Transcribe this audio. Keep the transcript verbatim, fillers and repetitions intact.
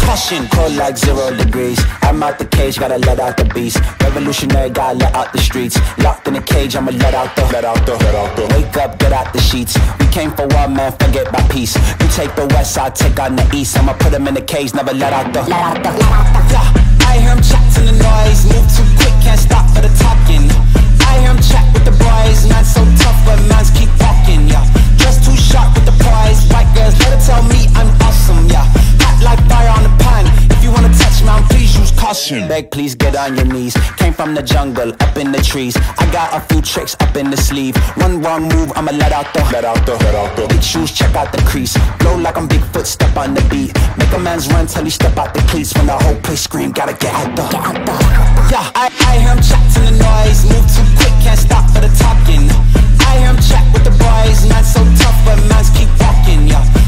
caution. Cold like zero degrees. I'm out the cage, gotta let out the beast. Revolutionary, gotta let out the streets. Locked in a cage, I'ma let out the Let out the, let out the Wake up, get out the sheets. We came for war, man, forget about peace. You take the west, I'll take on the east. I'ma put him in the cage, never let out the Let out the, let out the Yeah, I hear him chatting the noise. Move too quick, can't stop for the talking. I hear him chat with the boys. Man so tough, but mans keep walking, yeah. Just too sharp with the prize. White girls, let her tell me I'm awesome, yeah. Hot like fire on the pan. If you wanna touch me, please use caution. Beg, please get on your knees. Came from the jungle, up in the trees. I got a few tricks up in the sleeve. One wrong move, I'ma let out the Let out the, let out the Big shoes, check out the crease. Blow like I'm Bigfoot, step on the beat. Make a man's run till he step out the cleats. When the whole place scream, gotta get out the Get out the Yeah, I, I hear him chatting the noise. Move too quick, can't stop for the talking. I hear him chat with the boys. Man so tough, but mans keep walking, yeah.